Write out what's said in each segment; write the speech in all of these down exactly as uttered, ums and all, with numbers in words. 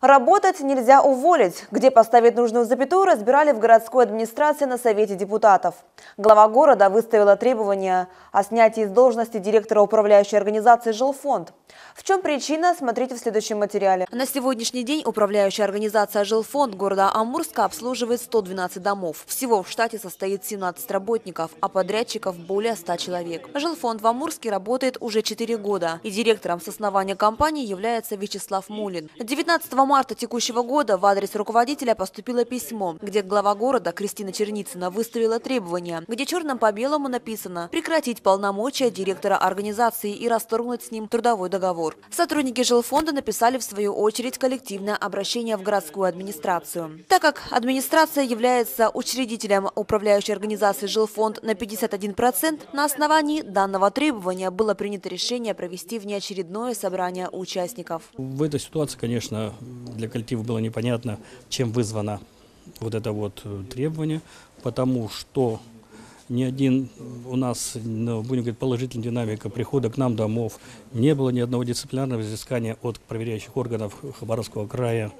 Работать нельзя уволить. Где поставить нужную запятую, разбирали в городской администрации на Совете депутатов. Глава города выставила требования о снятии с должности директора управляющей организации «Жилфонд». В чем причина, смотрите в следующем материале. На сегодняшний день управляющая организация «Жилфонд» города Амурска обслуживает сто двенадцать домов. Всего в штате состоит семнадцать работников, а подрядчиков более ста человек. «Жилфонд» в Амурске работает уже четыре года, и директором с основания компании является Вячеслав Мулин. девятнадцатого марта текущего года в адрес руководителя поступило письмо, где глава города Кристина Черницына выставила требования, где черным по белому написано прекратить полномочия директора организации и расторгнуть с ним трудовой договор. Сотрудники жилфонда написали в свою очередь коллективное обращение в городскую администрацию. Так как администрация является учредителем управляющей организации «Жилфонд» на пятьдесят один процент, на основании данного требования было принято решение провести внеочередное собрание участников. В этой ситуации, конечно, для коллектива было непонятно, чем вызвано вот это вот требование, потому что ни один у нас, ну, будем говорить, положительная динамика прихода к нам домов, не было ни одного дисциплинарного взыскания от проверяющих органов Хабаровского края.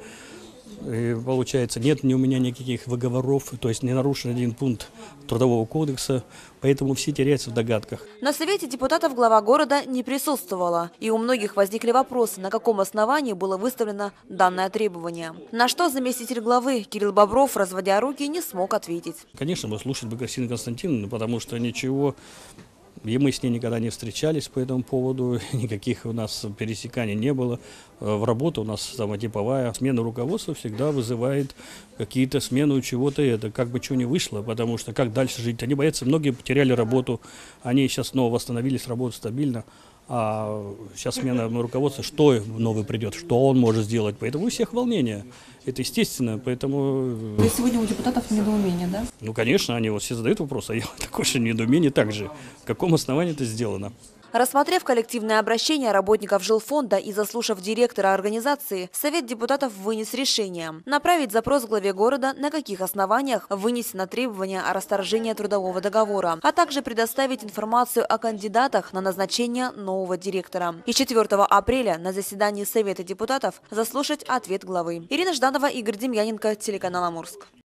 И получается, нет ни у меня никаких выговоров, то есть не нарушен один пункт Трудового кодекса, поэтому все теряются в догадках. На Совете депутатов глава города не присутствовала, и у многих возникли вопросы, на каком основании было выставлено данное требование. На что заместитель главы Кирилл Бобров, разводя руки, не смог ответить. Конечно, мы слушать бы Кристину Константиновну, потому что ничего... И мы с ней никогда не встречались по этому поводу, никаких у нас пересеканий не было. В работу у нас самотиповая. Смена руководства всегда вызывает какие-то смены чего-то, это как бы чего не вышло, потому что как дальше жить? Они боятся, многие потеряли работу, они сейчас снова восстановились, работают стабильно. А сейчас смена руководства, что новый придет, что он может сделать. Поэтому у всех волнение. Это естественно, поэтому... То есть сегодня у депутатов недоумение, да? Ну, конечно, они вот все задают вопрос, а я такое же недоумение также. В каком основании это сделано? Рассмотрев коллективное обращение работников жилфонда и заслушав директора организации, Совет депутатов вынес решение направить запрос главе города, на каких основаниях вынесено требование о расторжении трудового договора, а также предоставить информацию о кандидатах на назначение нового директора. И четвёртого апреля на заседании Совета депутатов заслушать ответ главы. Ирина Жданова, Игорь Демьяненко, телеканал Амурск.